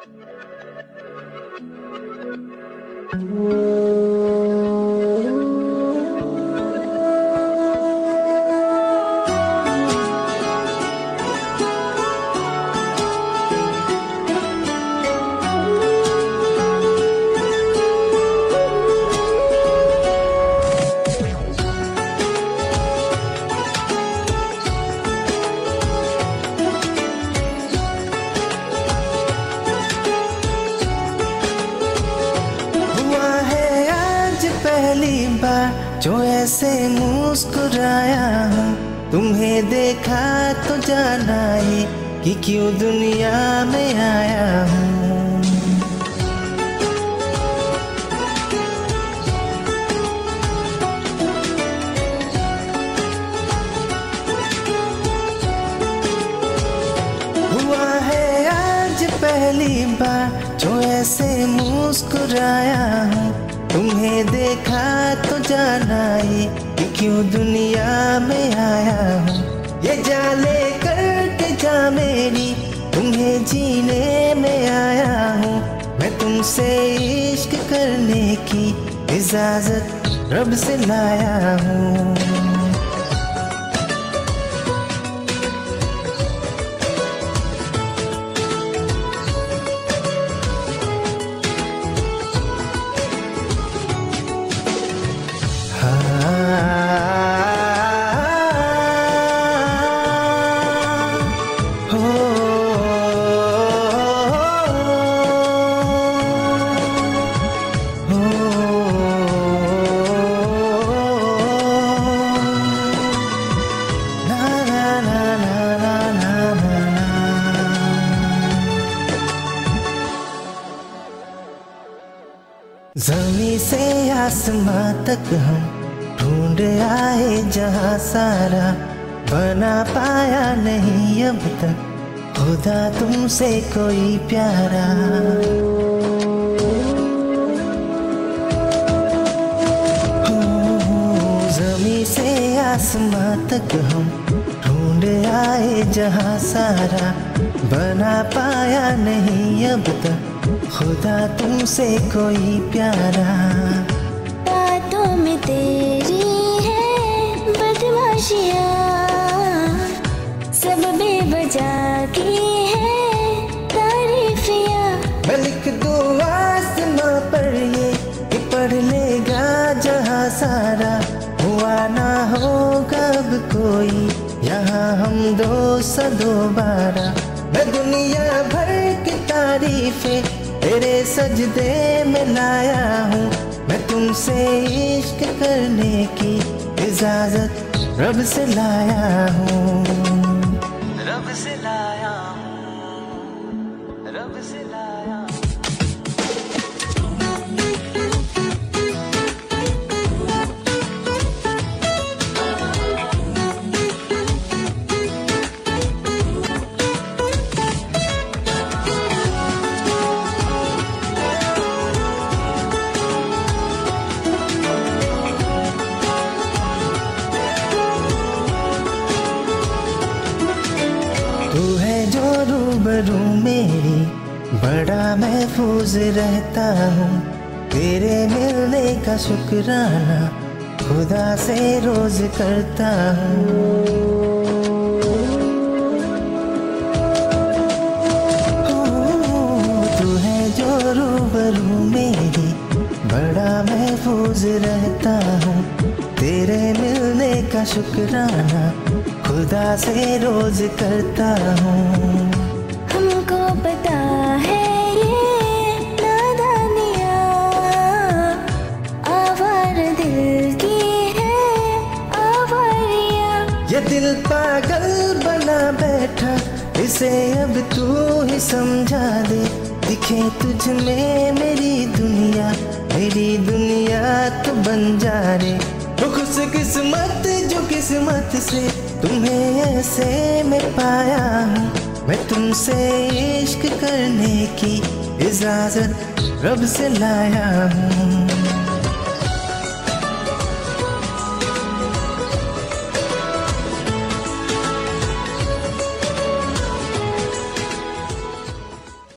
पहली बार जो ऐसे मुस्कुराया हूँ, तुम्हें देखा तो जाना ही कि क्यों दुनिया में आया हूँ। हुआ है आज पहली बार जो ऐसे मुस्कुराया हूँ, तुम्हें देखा तो जाना ही कि क्यों दुनिया में आया हूँ। ये जाले करके जा मेरी, तुम्हें जीने में आया हूँ। मैं तुमसे इश्क करने की इजाजत रब से लाया हूँ। ज़मीं से आसमां तक हम ढूंढ आए जहां सारा, बना पाया नहीं अब तक खुदा तुमसे कोई प्यारा। ज़मीं से आसमां तक हम ढूंढ आए जहां सारा, बना पाया नहीं अब तक खुदा तुमसे कोई प्यारा। बातों में तेरी है बदमाशियाँ, सब बेवजह की है तारीफियाँ। मैं लिख दूँ आसमां पर ये कि पढ़ लेगा जहाँ सारा, हुआ ना होगा अब कोई यहाँ हम दोस्त दोबारा। मैं दुनिया भर की तारीफें तेरे सजदे में लाया हूँ। मैं तुमसे इश्क करने की इजाजत रब से लाया हूँ। रब से लाया हूँ, रब से लाया हूँ। तू है जो रूबरू मेरी, बड़ा महफूज रहता हूँ। तेरे मिलने का शुक्राना खुदा से रोज करता हूँ। तू है जो रूबरू मेरी, बड़ा महफूज रहता हूँ। तेरे मिलने का शुक्राना खुदा से रोज करता हूँ। हमको पता है ये नादानियाँ, आवार दिल की है आवारियाँ। ये दिल पागल बना बैठा, इसे अब तू ही समझा दे। दिखे तुझ में मेरी दुनिया तो बन जा रे। वो खुश किस्मत जो किस्मत से तुम्हें ऐसे में पाया हूँ। मैं तुमसे इश्क करने की इजाजत रब से लाया हूँ।